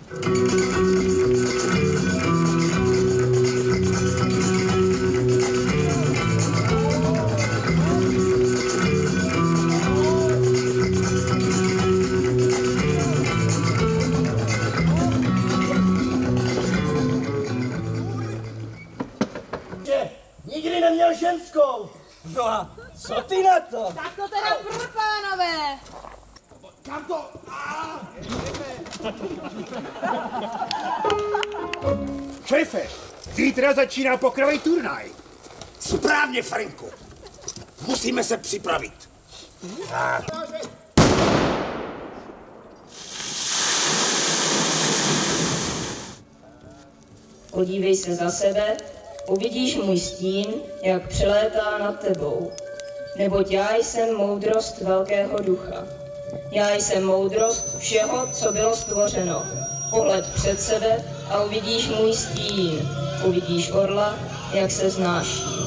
Nikdy neměl ženskou. No a co ty na to? Tak to teda pro pánové. Kam to? Šéfe, zítra začíná pokrový turnaj. Správně, Franku. Musíme se připravit. Podívej se za sebe, uvidíš můj stín, jak přelétá nad tebou. Neboť já jsem moudrost velkého ducha. Já jsem moudrost všeho, co bylo stvořeno. Pohled před sebe a uvidíš můj stín. Uvidíš orla, jak se znáší.